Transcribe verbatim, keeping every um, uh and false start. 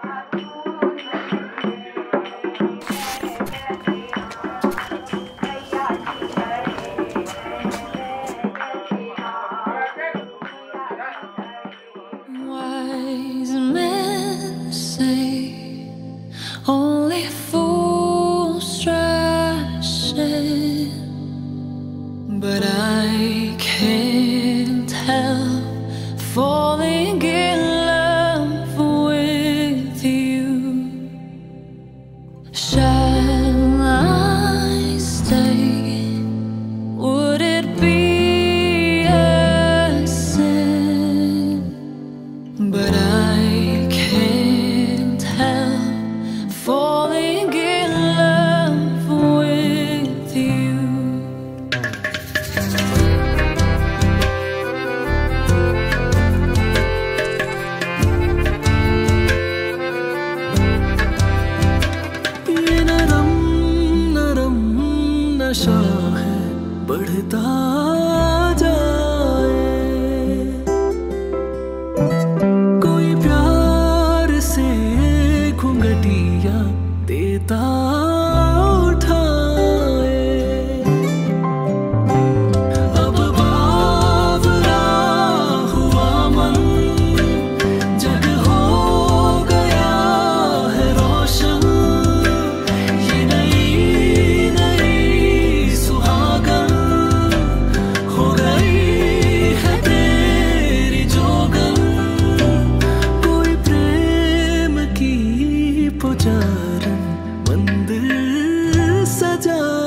Wise men say only fools rush in, but I can't help falling in love with you. Shall I stay? Would it be a sin? But I can't help falling in love with you. ये नरम नरम नशा है बढ़ता जाए, कोई प्यार से घुंघटिया देता उठाए। अब बावरा हुआ मन, जग हो गया है रोशन। ये नई नई सुहागन हो गई है तेरी जोगन। कोई प्रेम की पुजारन मंदिर सजा